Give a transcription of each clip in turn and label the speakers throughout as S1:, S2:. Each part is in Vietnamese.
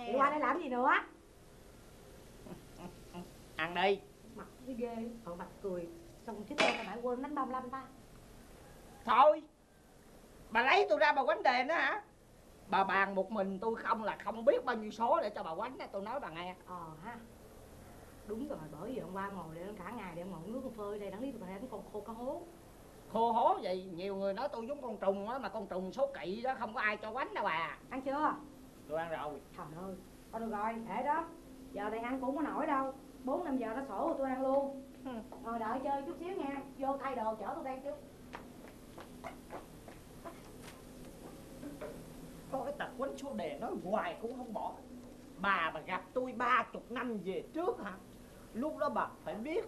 S1: Chị qua đây làm gì nữa?
S2: Ăn đi.
S1: Mặt cái ghê, mặt cười. Xong chứ tôi lại quên đánh bông lâm ta.
S2: Thôi, bà lấy tôi ra bà quánh đèn đó hả? Bà bàn một mình tôi không là không biết bao nhiêu số để cho bà quánh đó, tôi nói bà nghe.
S1: Ha. Đúng rồi, bởi vì hôm qua ngồi đây cả ngày để ngồi nước phơi ở đây, đáng lý tôi phải đánh con khô cá hố.
S2: Khô hố vậy, nhiều người nói tôi giống con trùng á, mà con trùng số kỵ đó không có ai cho quánh đâu bà.
S1: Ăn chưa?
S2: Tôi ăn rồi.
S1: Trời ơi, thôi được rồi, để đó. Giờ này ăn cũng có nổi đâu. 4-5 giờ nó sổ rồi tôi ăn luôn. Ngồi đợi chơi chút xíu nha, vô thay đồ chở tôi đang chút.
S2: Có cái tật quánh số đề nói hoài cũng không bỏ. Bà gặp tôi 30 năm về trước hả? Lúc đó bà phải biết.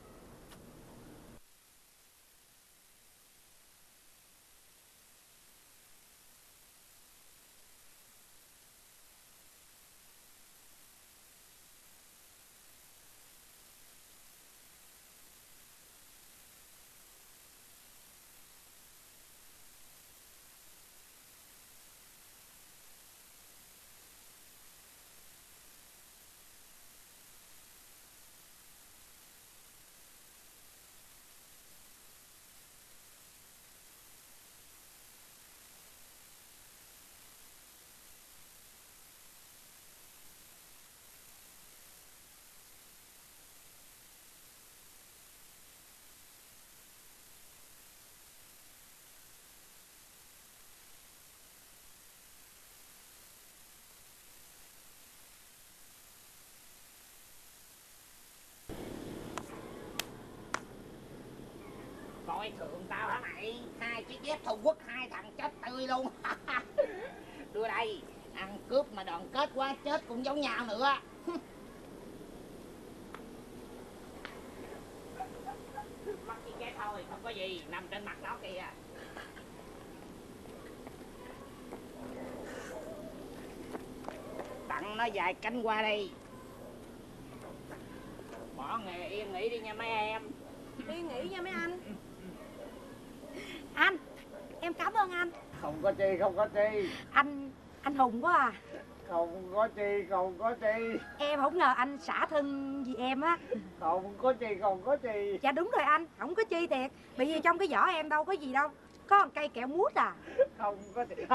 S2: Coi thường tao hả mày? 2 chiếc dép Trung Quốc, 2 thằng chết tươi luôn. Đưa đây, ăn cướp mà đoàn kết quá chết cũng giống nhau nữa. Mất chiếc dép thôi, không có gì, nằm trên mặt nó kìa. Tặng nó vài cánh qua đi. Bỏ nghề yên nghỉ đi nha mấy em.
S1: Yên nghỉ nha mấy anh. Anh, em cảm ơn anh.
S2: Không có chi, không có chi.
S1: Anh hùng quá à.
S2: Không có chi, không có chi.
S1: Em không ngờ anh xả thân vì em á.
S2: Không có chi, không có chi.
S1: Dạ đúng rồi anh, không có chi thiệt. Bởi vì trong cái vỏ em đâu có gì đâu. Có một cây kẹo mút à.
S2: Không có chi.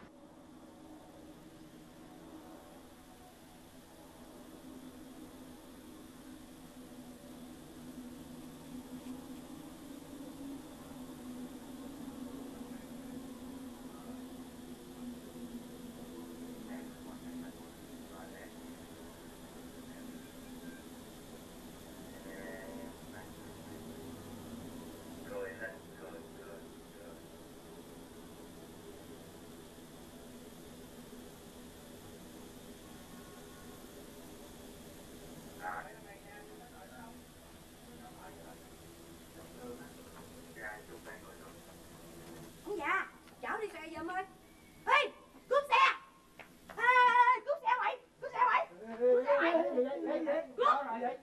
S1: Ông già, chở đi xe giùm ơi. Ê, cướp xe. Ê, cướp xe mày, cướp xe mày. Cướp xe mày. Cướp.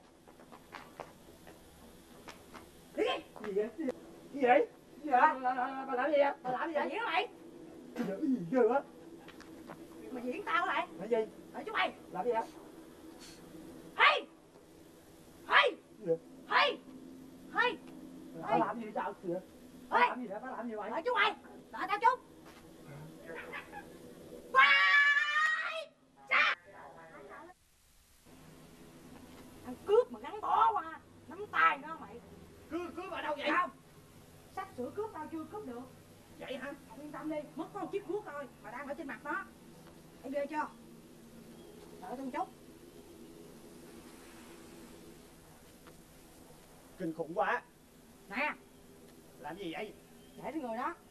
S1: Đi đi.
S2: Gì vậy? Gì vậy? Gì vậy? Bà làm gì vậy? Bà làm gì vậy?
S1: Diễn hả mày?
S2: Gì ghê quá?
S1: Mày diễn tao hả mày?
S2: Làm gì?
S1: Để chúng mày.
S2: Làm gì vậy?
S1: Hey. Hey.
S2: Gì vậy?
S1: Hey. Hey.
S2: Bà làm gì sao? Gì vậy? Bà làm gì vậy? Bà làm gì vậy?
S1: Đợi chúng mày. Đợi tao chút. Quay. Cha. Thằng cướp mà gắn bó qua. Nắm tay nó mày.
S2: Cướp ở đâu vậy?
S1: Không. Sắp sửa cướp tao chưa cướp được.
S2: Vậy hả?
S1: Yên tâm đi, mất có một chiếc cuốc thôi mà đang ở trên mặt nó. Em ghê chưa? Đợi tôi chút.
S2: Kinh khủng quá.
S1: Nè.
S2: Làm gì vậy?
S1: Để cái người đó.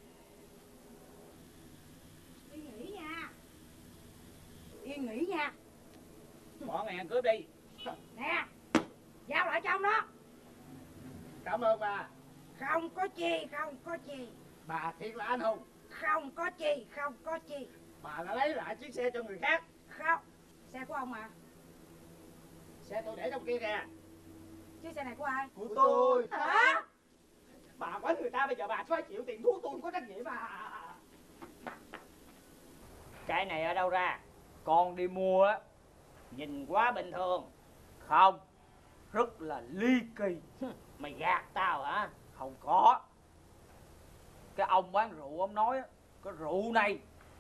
S1: Yên nghỉ nha. Yên nghỉ nha.
S2: Bỏ mày ăn cướp đi.
S1: Nè. Giao lại cho ông đó.
S2: Cảm ơn bà.
S1: Không có chi, không có chi.
S2: Bà thiệt là anh hùng.
S1: Không có chi, không có chi.
S2: Bà đã lấy lại chiếc xe cho người khác.
S1: Không. Xe của ông mà.
S2: Xe tôi để trong kia kìa.
S1: Chiếc xe này của ai?
S2: Của tôi.
S1: Hả?
S2: Bà quánh người ta bây giờ bà phải chịu tiền thuốc, tôi không có trách nhiệm mà. Cái này ở đâu ra? Con đi mua á Nhìn quá bình thường.
S3: Không, rất là ly kỳ.
S2: Mày gạt tao hả?
S3: Không có. Cái ông bán rượu ông nói á, cái rượu này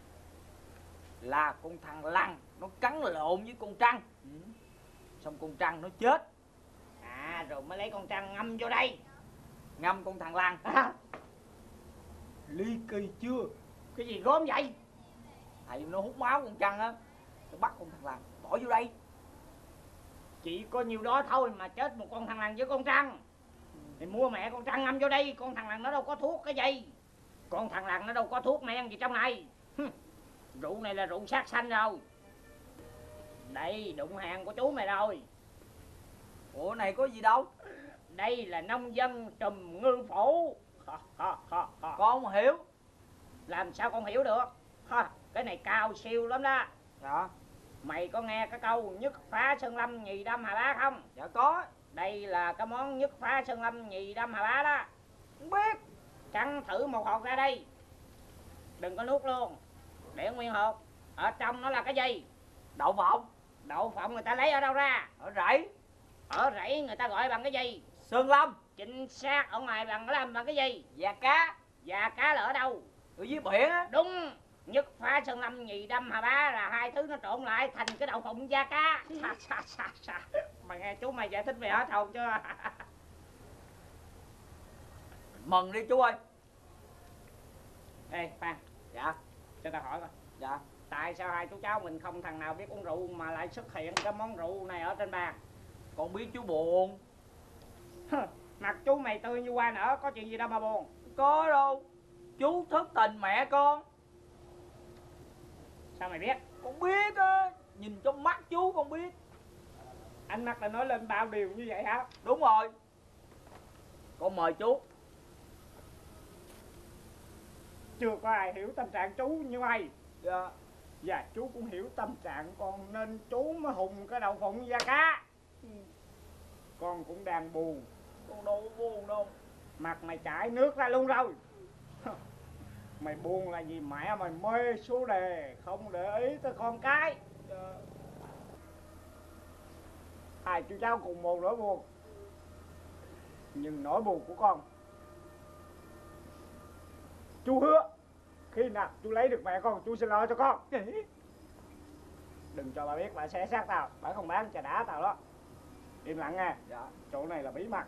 S3: là con thằng lằn nó cắn lộn với con trăng. Xong con trăng nó chết.
S2: À rồi mới lấy con trăng ngâm vô đây.
S3: Ngâm con thằng lằn. Ly kỳ chưa?
S2: Cái gì gớm vậy?
S3: Thầy nó hút máu con trăng á, nó bắt con thằng lằn bỏ vô đây.
S2: Chỉ có nhiêu đó thôi mà chết một con thằng lằn với con trăng. Thì mua mẹ con trăng ngâm vô đây. Con thằng lằn nó đâu có thuốc cái gì. Con thằng lằn nó đâu có thuốc men gì trong này. Rượu này là rượu sát sanh rồi. Đây đụng hàng của chú mày rồi.
S3: Ủa này có gì đâu.
S2: Đây là nông dân trùm ngư phủ.
S3: Con không hiểu.
S2: Làm sao con hiểu được? Cái này cao siêu lắm đó.
S3: Dạ.
S2: Mày có nghe cái câu nhất phá sơn lâm nhì đâm hà bá không?
S3: Dạ có.
S2: Đây là cái món nhất phá sơn lâm nhì đâm hà bá đó.
S3: Không biết.
S2: Cắn thử một hột ra đây. Đừng có nuốt luôn. Để nguyên hột. Ở trong nó là cái gì?
S3: Đậu phộng.
S2: Đậu phộng người ta lấy ở đâu ra?
S3: Ở rẫy.
S2: Ở rẫy người ta gọi bằng cái gì?
S3: Sơn lâm.
S2: Chính xác. Ở ngoài bằng cái gì?
S3: Và cá.
S2: Và cá là ở đâu?
S3: Ở dưới biển á.
S2: Đúng. Nhất phá sơn lâm nhì đâm hà bá là hai thứ nó trộn lại thành cái đậu phộng da cá. Mày nghe chú mày giải thích mày hết hồn chưa?
S3: Mừng đi chú ơi.
S2: Ê Phan.
S3: Dạ.
S2: Cho tao hỏi coi.
S3: Dạ.
S2: Tại sao hai chú cháu mình không thằng nào biết uống rượu mà lại xuất hiện cái món rượu này ở trên bàn?
S3: Con biết chú buồn.
S2: Mặt chú mày tươi như hoa nở, có chuyện gì đâu mà buồn.
S3: Có đâu. Chú thất tình mẹ con.
S2: Sao mày biết?
S3: Con biết á. Nhìn trong mắt chú con biết.
S2: Ánh mắt là nói lên bao điều như vậy hả?
S3: Đúng rồi. Con mời chú.
S2: Chưa có ai hiểu tâm trạng chú như mày.
S3: Dạ.
S2: Và chú cũng hiểu tâm trạng con nên chú mới hùng cái đậu phụng da cá. Con cũng đang buồn.
S3: Con đâu có buồn đâu.
S2: Mặt mày chảy nước ra luôn rồi. Mày buồn là vì mẹ mày mê số đề, không để ý tới con cái. Hai chú cháu cùng một nỗi buồn. Nhưng nỗi buồn của con, chú hứa khi nào chú lấy được mẹ con chú sẽ lo cho con. Đừng cho bà biết bà sẽ sát tao. Bà không bán chà đá tao đó. Im lặng nghe.
S3: Dạ.
S2: Chỗ này là bí mật.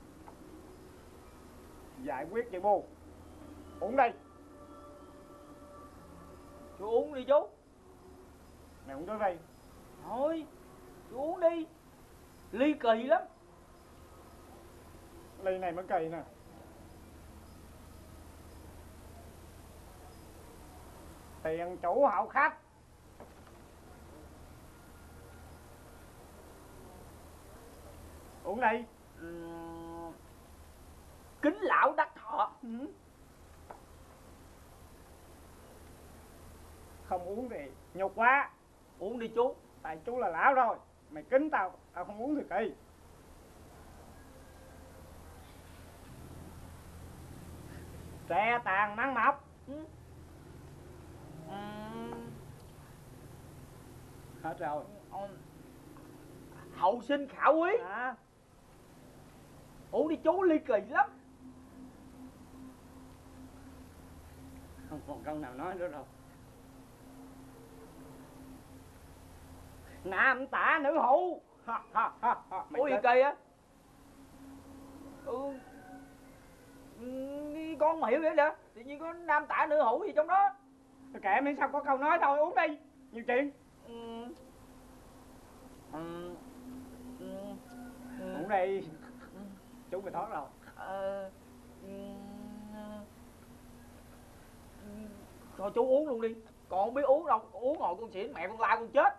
S2: Giải quyết chuyện buồn. Uống đi.
S3: Chú uống đi chú.
S2: Mày uống tới đây.
S3: Thôi chú uống đi. Ly kỳ lắm.
S2: Ly này mới kỳ nè. Tiền chủ hậu khách. Uống đi.
S3: Kính lão đắc thọ.
S2: Không uống thì nhục quá.
S3: Uống đi chú.
S2: Tại chú là lão rồi. Mày kính tao, tao không uống thì kỳ. Tre tàn nắng mọc. Hết rồi.
S3: Hậu sinh khảo quý. Uống đi chú, ly kỳ lắm.
S2: Không còn câu nào nói nữa đâu. Nam tả nữ hữu.
S3: Ủa gì kỳ á? Con không hiểu vậy nè. Tự nhiên có nam tả nữ hữu gì trong đó.
S2: Kệ miễn sao có câu nói thôi, uống đi. Nhiều chuyện. Uống đi. Chú mày thoát rồi.
S3: Thôi chú uống luôn đi. Con không biết uống đâu. Uống ngồi con xỉn mẹ con la con chết.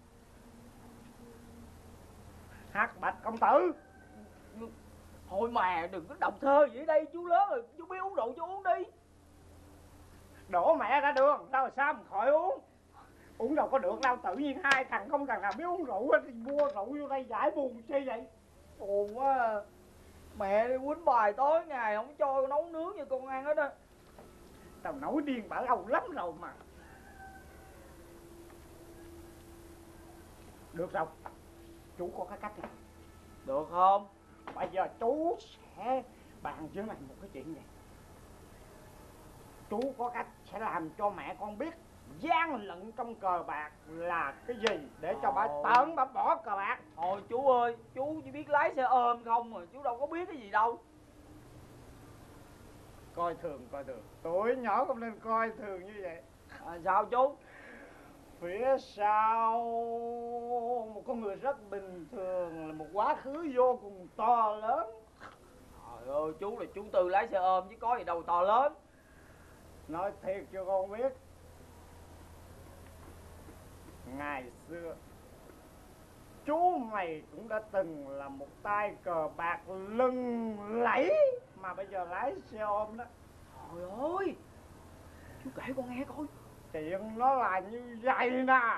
S2: Hắc Bạch công tử.
S3: Thôi mà đừng có đọc thơ vậy đây. Chú lớn rồi, chú biết uống rượu chú uống đi.
S2: Đổ mẹ ra đường, tao sao mà khỏi uống. Uống đâu có được đâu, tự nhiên hai thằng không thằng nào biết uống rượu thì mua rượu vô đây giải buồn chi vậy.
S3: Buồn quá à. Mẹ đi quýnh bài tối ngày không cho nấu nướng như con ăn hết á.
S2: Tao nổi điên bả lâu lắm rồi mà. Được rồi, chú có cái cách này.
S3: Được không?
S2: Bây giờ chú sẽ bàn với mày một cái chuyện này. Chú có cách sẽ làm cho mẹ con biết gian lận trong cờ bạc là cái gì, để cho bà tận bà bỏ cờ bạc.
S3: Thôi chú ơi, chú chỉ biết lái xe ôm không mà, chú đâu có biết cái gì đâu.
S2: Coi thường, tuổi nhỏ không nên coi thường như vậy.
S3: Sao chú?
S2: Phía sau một con người rất bình thường là một quá khứ vô cùng to lớn.
S3: Trời ơi, chú là chú Tư lái xe ôm chứ có gì đâu to lớn.
S2: Nói thiệt cho con biết, ngày xưa chú mày cũng đã từng là một tay cờ bạc lừng lẫy mà bây giờ lái xe ôm đó.
S3: Trời ơi, chú kể con nghe coi.
S2: Chuyện nó là như vậy nè.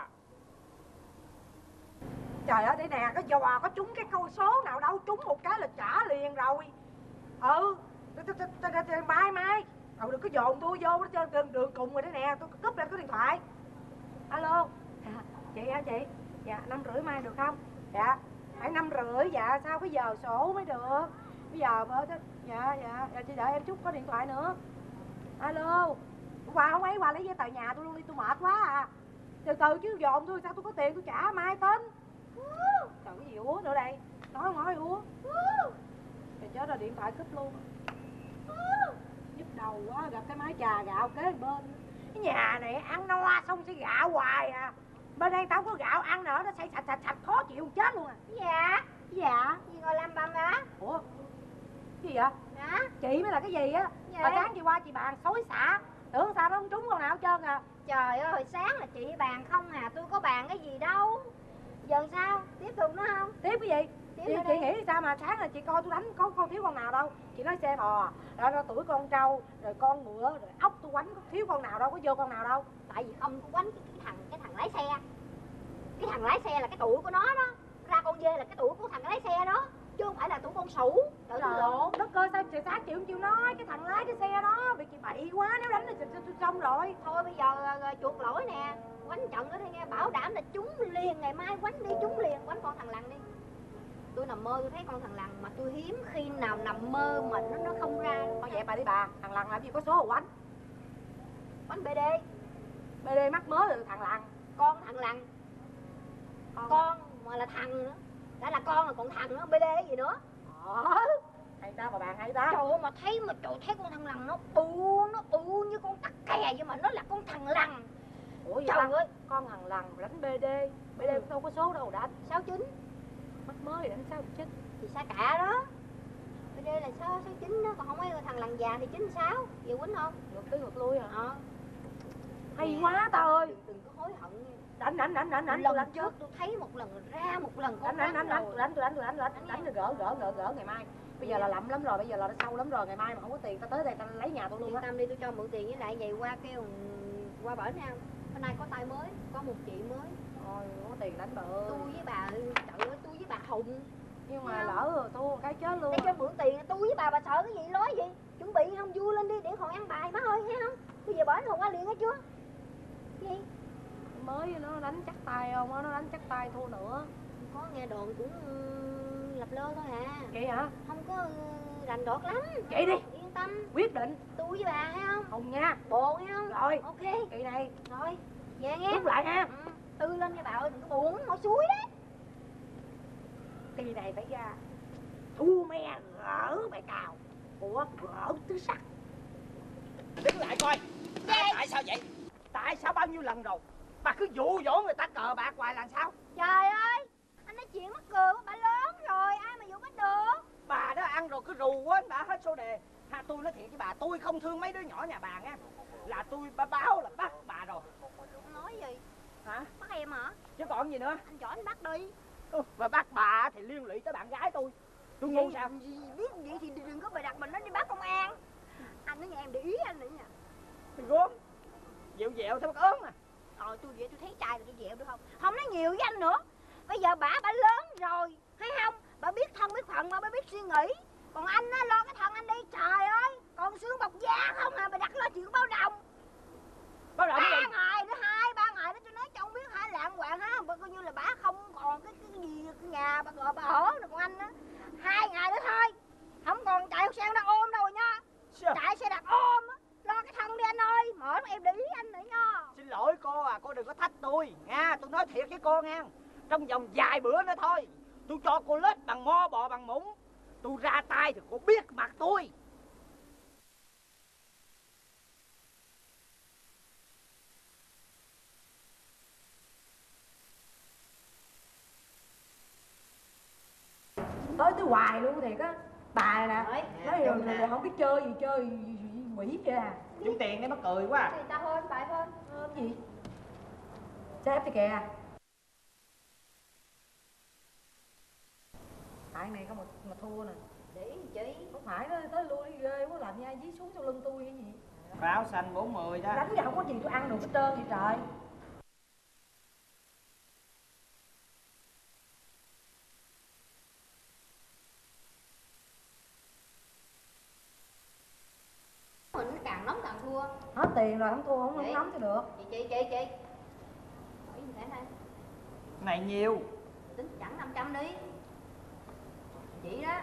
S1: Trời ơi, đây nè, cái giò có trúng cái câu số nào đâu, trúng một cái là trả liền rồi. Mai đừng có dồn tôi vô trên đường cùng rồi đấy nè, tôi cúp lại cái điện thoại. Alo, chị hả chị? Dạ 5:30 mai được không? Dạ phải 5:30. Dạ sao cái giờ sổ mới được? Bây giờ dạ chị đợi em chút, có điện thoại nữa. Alo, Hòa không ấy, Hòa lấy giấy tờ nhà tôi luôn đi, tôi mệt quá à. Từ từ chứ dồn tôi sao tôi có tiền tôi trả mai tính. Trời, cái gì úa nữa đây? Nói không nói úa. Trời chết rồi, điện thoại cúp luôn. Nhức đầu quá, gặp cái mái trà gạo kế bên. Cái nhà này ăn no xong sẽ gạo hoài à. Bên đây tao có gạo ăn nữa, nó xây sạch khó chịu chết luôn à. Dạ gì ngồi làm bầm hả? Ủa cái gì vậy? Hả? Chị mới là cái gì á? Hồi sáng chị qua chị bàn xối xả, tưởng sao nó không trúng con nào hết trơn à.
S4: Trời ơi, hồi sáng là chị bàn không à, tôi có bàn cái gì đâu. Giờ sao? Tiếp tục nữa không?
S1: Tiếp cái gì? Chị nghĩ sao mà sáng là chị coi tôi đánh có thiếu con nào đâu. Chị nói xe bò, rồi tuổi con trâu, rồi con ngựa, rồi ốc tôi quánh có thiếu con nào đâu, có vô con nào đâu.
S4: Tại vì ông có quánh cái thằng lái xe. Cái thằng lái xe là cái tuổi của nó đó. Ra con dê là cái tuổi của thằng lái xe đó, chứ không phải là tuổi con sủ. Trời tôi lộn.
S1: Đất cơ, sao chị sáng chịu không chịu nói cái thằng lái cái xe đó, vì chị bậy quá, nếu đánh thì xong rồi.
S4: Thôi bây giờ chuộc lỗi nè, quánh trận nữa đi nghe, bảo đảm là trúng liền, ngày mai quánh đi trúng liền, quánh con thằng lằn đi. Tôi nằm mơ tôi thấy con thằng lằn mà tôi hiếm khi nào nằm mơ mà nó không ra.
S1: Thôi vậy bà đi bà, thằng lằn làm gì có số quánh.
S4: Quánh BD.
S1: BD mắc mới rồi thằng lằn.
S4: Con thằng lằn. Con mà là thằng nữa. Đã là con rồi còn thằng nữa, BD cái gì nữa.
S1: Hay ta bà bạn hay ta.
S4: Trời ơi mà thấy con thằng lằn nó bự như con tắc kè vậy mà nó là con thằng lằn.
S1: Ủa vậy
S4: trời ơi,
S1: con thằng lằn đánh BD cũng đâu có số đâu đánh.
S4: 69.
S1: Mắc mới đánh 69
S4: thì xa cả đó. BD là 69 đó, còn không mấy thằng lằn già thì 96. Giờ quýnh không?
S1: Ngược tới ngược lui hả? Hay
S4: Nè,
S1: quá ta ơi.
S4: Đừng có hối hận nha.
S1: Đánh
S4: Lần trước tôi thấy một lần ra một lần con
S1: đánh rồi gỡ ngày mai. Bây giờ là lậm lắm rồi, bây giờ là nó sâu lắm rồi, ngày mai mà không có tiền ta tới đây ta lấy nhà tôi luôn á.
S4: Yên tâm đi, tôi cho mượn tiền với lại vậy qua kêu qua bển nha. Hôm nay có tay mới, có một chị mới.
S1: Thôi không có tiền đánh bà ơi.
S4: Tôi với bà, trời ơi, tôi với bà Hùng.
S1: Nhưng mà lỡ rồi thua cái chết luôn.
S4: Để cho mượn tiền, tôi với bà sợ cái gì, nói gì? Chuẩn bị không, vui lên đi để còn ăn bài má ơi, thấy không? Bây giờ bển Hùng qua liền hết chưa? Gì?
S1: Mới nó đánh chắc tay không á, nó đánh chắc tay thua nữa.
S4: Có nghe đồn cũng lập lơ thôi à.
S1: Vậy hả?
S4: Không có rành đọt lắm.
S1: Vậy đi.
S4: Yên tâm.
S1: Quyết định.
S4: Tôi với bà thấy không?
S1: Hùng nha.
S4: Bộ thấy không?
S1: Rồi.
S4: Ok.
S1: Kỳ này.
S4: Rồi. Về nghe.
S1: Rút lại ha.
S4: Tư lên nha bà ơi, đừng có buồn, ngồi suối đấy.
S1: Kỳ này phải ra. Thua me gỡ bài cào. Ủa gỡ tứ sắc.
S2: Đứng lại coi. Tại sao vậy? Tại sao bao nhiêu lần rồi bà cứ dụ dỗ người ta cờ bạc hoài là sao?
S4: Trời ơi, anh nói chuyện mắc cười quá, bà lớn rồi, ai mà dụ bắt được.
S2: Bà đó ăn rồi cứ rù quên bà hết số đề. Tôi nói thiệt với bà, tôi không thương mấy đứa nhỏ nhà bà nghe. Là tôi báo là bắt bà rồi.
S4: Nói gì?
S2: Hả?
S4: Bắt em hả?
S2: Chứ còn gì nữa?
S4: Anh giỏi anh bắt đi.
S2: Và bắt bà thì liên lụy tới bạn gái tôi ngu sao?
S4: Biết vậy thì đừng có bày đặt mình nó đi báo công an. Anh nói nghe em để ý anh nữa nha.
S2: Thì gốm dẹo dẹo theo bắt ớn à.
S4: Tôi vậy tôi thấy trai là tôi dẹo được không? Không nói nhiều với anh nữa. Bây giờ bà lớn rồi, thấy không? Bà biết thân biết phận mà bà biết suy nghĩ. Còn anh á, lo cái thân anh đi, trời ơi. Còn xương bọc da không à, bà đặt lo chuyện bao đồng.
S2: Báo động gì?
S4: 3 ngày nữa, 2-3 ngày nữa tôi nói cho ông biết hả, lạng quạng hả, coi như là bà không còn bà gọi bà hổ rồi còn anh á. 2 ngày nữa thôi. Không còn chạy xe đang ôm đâu rồi nha. Chạy xe đạp ôm á. Lo cái thân đi anh ơi. Mở em để ý anh nữa nha.
S2: Xin lỗi cô à, cô đừng có thách tôi nha. Tôi nói thiệt với cô nha, trong vòng vài bữa nữa thôi tôi cho cô lết bằng mo bò bằng mũng. Tôi ra tay thì cô biết mặt tôi.
S1: Tới hoài luôn thiệt á. Bà nè nói rồi không biết chơi gì, chơi quỷ vậy à.
S2: Chung tiền đấy mắc cười quá.
S4: Thì tao hôn bài hôn.
S1: Hôn gì? Sếp thì kìa. Tại này có mà thua nè.
S4: Để ý chị.
S1: Không phải nó tới lui ghê quá, làm nha dí xuống sau lưng tôi cái gì.
S2: Pháo xanh 40 đó.
S1: Đánh ra không có gì tôi ăn được hết trơn vậy trời.
S4: Mình càng nóng càng thua.
S1: Hết tiền rồi, không thua không nóng cho được.
S4: Chị. Hỏi gì thế này?
S2: Này nhiều.
S4: Tính chẳng 500 đi. Chị đó.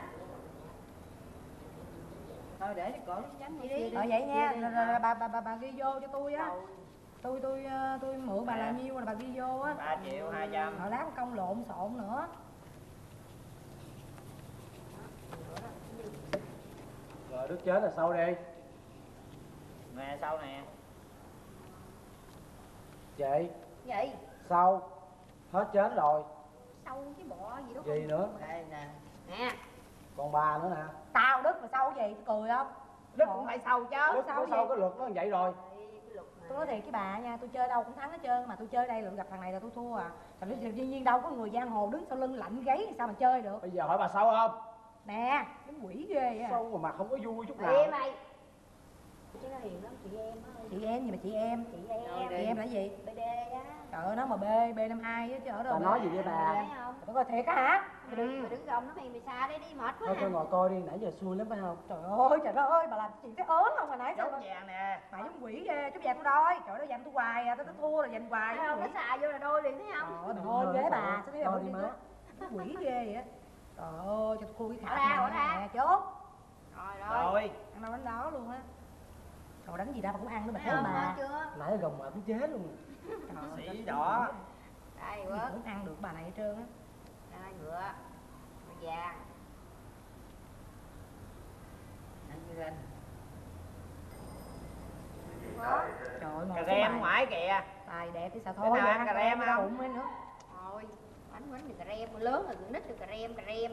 S1: Thôi để cho cổ tránh đi. Vậy nha, rồi bà ghi vô cho tôi á. Tôi mượn bà là nhiêu rồi bà ghi vô á.
S2: 3 triệu 200.
S1: Rồi lát công lộn xộn nữa.
S5: Rồi đứa chết là sau đi.
S2: Nè sau nè.
S5: Chị
S4: Gì?
S5: sau. Hết chết rồi.
S4: Sâu cái bọ gì đó.
S5: Gì nữa?
S2: Đây nè.
S4: Nè.
S5: Còn bà nữa nè.
S1: Tao Đức mà sao cái gì, tôi cười không?
S2: Đức cũng phải sau chứ.
S5: Đức có sau cái luật nó vậy rồi.
S1: Tôi nói thiệt với bà nha, tôi chơi đâu cũng thắng hết trơn, mà tôi chơi đây lượng gặp thằng này là tôi thua à. Thật ra dĩ nhiên đâu có người giang hồ đứng sau lưng lạnh gáy thì sao mà chơi được.
S5: Bây giờ hỏi bà sau không?
S1: Nè, cái quỷ ghê vậy à.
S5: Sau mà mặt không có vui chút nào.
S4: Ê mày. Chứ nó hiền lắm chị em á.
S1: Chị em gì mà chị em?
S4: Chị em.
S1: Chị em là gì?
S4: BD á.
S1: Trời ơi, nó mà B52 á chứ ở đâu.
S5: Bà nói gì với bà?
S4: Thấy không?
S1: Tôi coi thiệt á hả?
S4: Mày đứng gồng nó mày xa đây đi mệt quá
S5: Thôi
S4: nè.
S5: tôi ngồi coi đi, nãy giờ xui lắm phải không?
S1: Trời ơi, bà làm chị thấy ớn không hồi nãy sao?
S2: Dấu vàng nè.
S1: Mày giống quỷ ghê, chút vàng tôi đôi. Trời ơi, giành tôi hoài à, tôi thua rồi giành hoài.
S4: Thấy không? Nó xài vô là đôi liền thấy không?
S1: Trời ơi, bà hên ghê bà, sao thấy
S5: Thôi
S1: không
S5: đi
S1: đi
S5: má.
S1: má. Quỷ ghê vậy á. Trời ơi, cho tôi khui cái
S4: Bỏ
S1: khảo
S4: ra, bỏ ra.
S1: nè, chốt.
S4: Rồi.
S2: Rồi.
S1: Ăn đâu đánh đó luôn á. Trời đánh gì đâu mà cũng ăn nữa bà
S4: Thấy
S1: thấy
S4: không?
S1: bà.
S4: Ngon chưa?
S5: Nãy gồng mà cũng chết luôn.
S1: Trời
S2: Sĩ đỏ.
S4: Đây
S1: ơi,
S4: quất.
S1: cũng ăn được bà này hết trơn á.
S4: Đây ngựa. Ngựa vàng. Đánh như ranh.
S1: Trời ơi, ngồi
S2: Cà
S1: xuống
S2: rem
S1: bài.
S2: ngoài kìa.
S1: Tài đẹp thì sao
S2: Bữa
S1: thôi.
S2: nào ăn cà rem
S1: đâu
S2: không?
S1: bụng ấy nữa.
S4: Thôi. Bánh được cà rem. Lớn rồi nít được cà rem.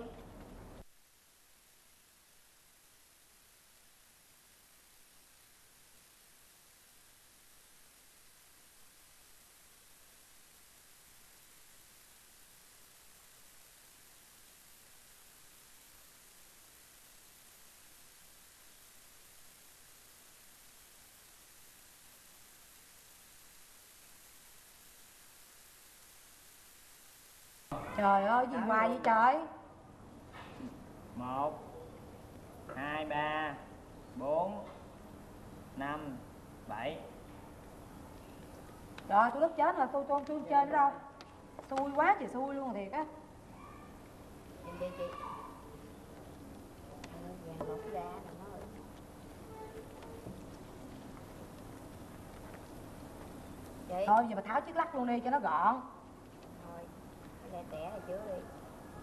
S1: Trời ơi, gì hoài vậy trời.
S2: 1 2 3 4 5 7.
S1: Trời tôi đất chết rồi, tôi chơi nữa đâu. Xui quá trời xui luôn rồi thiệt á.
S4: Chị. Vàng lột cái ra nè má ơi. Chị.
S1: Thôi giờ bà tháo chiếc lắc luôn đi cho nó gọn.
S4: Thôi. Cái này tẻ này chứa đi.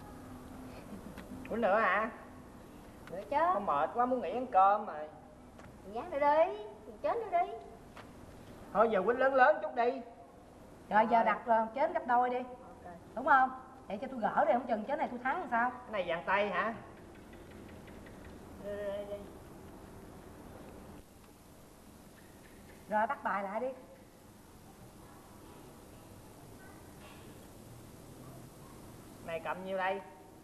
S2: Uống nữa hả?
S4: Nữa chứ.
S2: Không mệt quá muốn nghỉ ăn cơm rồi.
S4: Dán nữa đi. Chết nữa đi.
S2: Thôi giờ quýnh lớn lớn chút đi.
S1: Rồi giờ đặt chén gấp đôi đi.
S4: Ok.
S1: Đúng không? Để cho tôi gỡ đi, không chừng chén này tôi thắng làm sao?
S2: Cái này vàng tay hả?
S4: Đi.
S1: Rồi bắt bài lại đi.
S2: Này cầm nhiêu đây?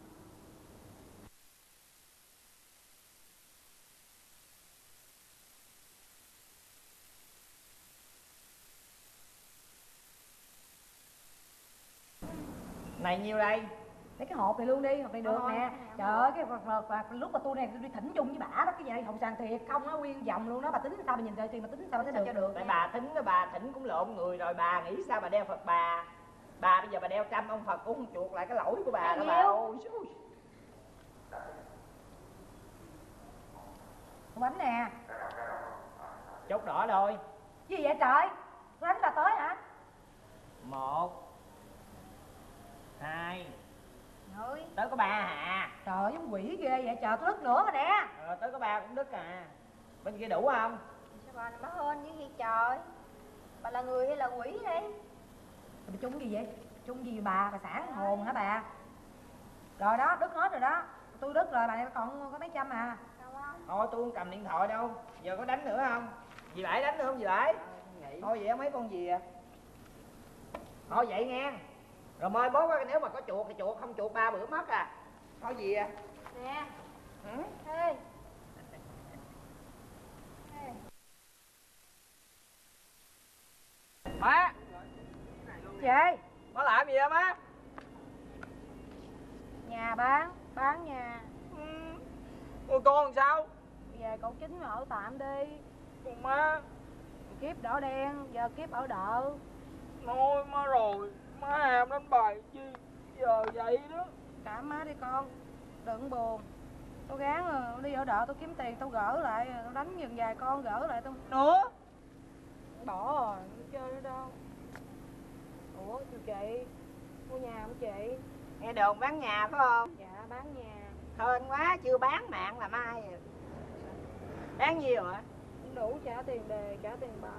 S2: Này nhiêu đây?
S1: Lấy cái hộp này luôn đi, hộp này được
S4: Thôi,
S1: nè.
S4: cái này
S1: Trời ơi, cái lúc mà tôi này tôi đi thỉnh chung với bả đó, cái gì hậu sàn thiệt không nó nguyên vòng luôn đó, bà tính sao bà nhìn tiền mà tính sao bà thấy được cho được.
S2: Tại bà tính đó, bà thỉnh cũng lộn người rồi, bà nghĩ sao bà đeo Phật bà. Bà bây giờ bà đeo trăm ông Phật cũng không chuộc lại cái lỗi của bà đó bà. Ôi xui.
S1: Bánh nè.
S2: Chốt đỏ rồi.
S1: Gì vậy trời? Bánh bà tới hả?
S2: 1 2
S4: Rồi.
S2: tới có 3 à.
S1: Trời ơi, giống quỷ ghê vậy trời, tôi đứt nữa rồi nè.
S2: Tới có 3 cũng đứt à. Bên kia đủ không?
S4: Sao bà này má hên với gì trời? Bà là người hay là quỷ đây?
S1: Bà chung gì vậy? Chung gì bà sản hồn hả bà? Rồi đó, đứt hết rồi đó. Tôi đứt rồi, bà còn có mấy trăm à.
S2: Thôi tôi không cầm điện thoại đâu. Giờ có đánh nữa không? Dì Bảy đánh nữa không dì Bảy? Thôi vậy mấy con gì à? Thôi vậy nghe. Rồi mai mốt nếu mà có chuột thì chuột, không chuột 3 bữa mất à. Thôi gì à?
S4: Nè.
S2: Ừ?
S4: Ê.
S3: Má,
S1: Gì?
S3: má làm gì vậy má?
S1: Nhà bán nhà.
S3: Ôi con làm sao?
S1: Về cậu Chính ở tạm đi.
S3: Con má,
S1: Kiếp đỏ đen, giờ kiếp ở đợ.
S3: nói má rồi, má em đánh bài chi giờ vậy đó.
S1: Cảm má đi con, đừng buồn. Tôi gắng đi ở đợ, tôi kiếm tiền, tôi gỡ lại, tôi đánh giùm vài con gỡ lại tôi.
S3: Nữa?
S1: Bỏ rồi, không chơi nữa đâu. Ủa chị, mua nhà không chị?
S2: Nghe đồn bán nhà phải không?
S1: Dạ bán nhà.
S2: Hên quá chưa bán mạng là mai. Bán nhiều hả?
S1: Cũng đủ trả tiền đề, trả tiền bài.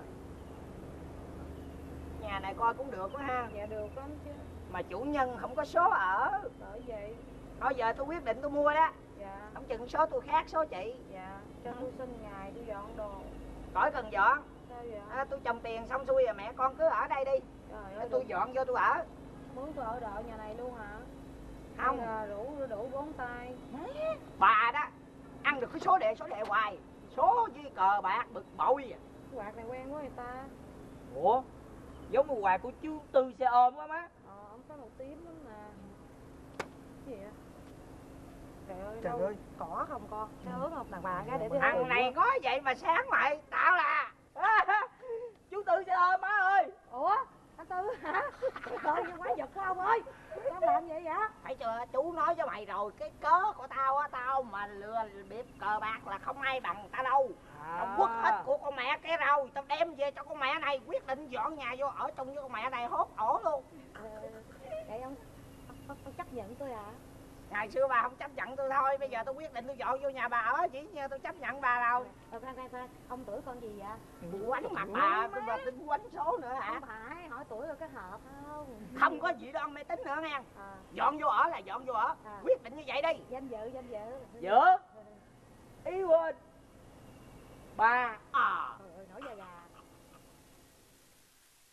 S2: Nhà này coi cũng được quá ha.
S1: Dạ được lắm chứ.
S2: Mà chủ nhân không có số ở.
S1: Bởi vậy.
S2: Thôi giờ tôi quyết định tôi mua đó.
S1: Dạ.
S2: Không chừng số tôi khác số chị.
S1: Dạ, cho tôi xin ngày tôi dọn đồ.
S2: Khỏi cần dọn.
S1: Sao vậy?
S2: Tôi trồng tiền xong xuôi rồi mẹ con cứ ở đây đi.
S1: Trời ơi,
S2: Tôi dọn vô tôi ở.
S1: muốn tôi ở đợ nhà này luôn hả?
S2: Không.
S1: Hay là đủ 4 tay.
S2: Bà đó ăn được cái số đề hoài. Số với cờ bạc bực bội.
S1: Cái quạt này quen quá người ta.
S3: Ủa, giống như quà của chú Tư xe ôm quá má.
S1: Ông có màu tím lắm nè. Cái gì vậy? Trời ơi,
S2: Trời
S1: đâu
S2: ơi.
S1: cỏ không con? Sao ướt không đàn bà cái để tôi
S2: Thằng này có vậy mà sáng mày tao là
S3: Chú Tư xe ôm má ơi.
S1: Ủa? Anh Tư hả? Trời ơi, quái vật của ông ơi. Sao làm vậy vậy?
S2: phải chưa, chú nói với mày rồi, cái cớ của tao á, tao mà lừa bịp cờ bạc là không ai bằng tao đâu. Tao quất hết của con mẹ cái rau, tao đem về cho con mẹ này, quyết định dọn nhà vô ở chung với con mẹ này hốt ổ luôn.
S1: Vậy ông chấp nhận tôi à?
S2: Ngày xưa bà không chấp nhận tôi thôi, bây giờ tôi quyết định tôi dọn vô nhà bà ở, chỉ như tôi chấp nhận bà đâu.
S1: Khoan, ông tuổi con gì vậy?
S2: Quánh mặt bà, tôi bà tính quánh số nữa hả?
S1: Không phải, hỏi tuổi rồi cái hợp không?
S2: Không có gì đó mê tính nữa nghe.
S1: À,
S2: Dọn vô ở là dọn vô ở,
S1: À.
S2: quyết định như vậy đi.
S1: danh dự.
S3: Dữ. Ý quên. 3
S2: À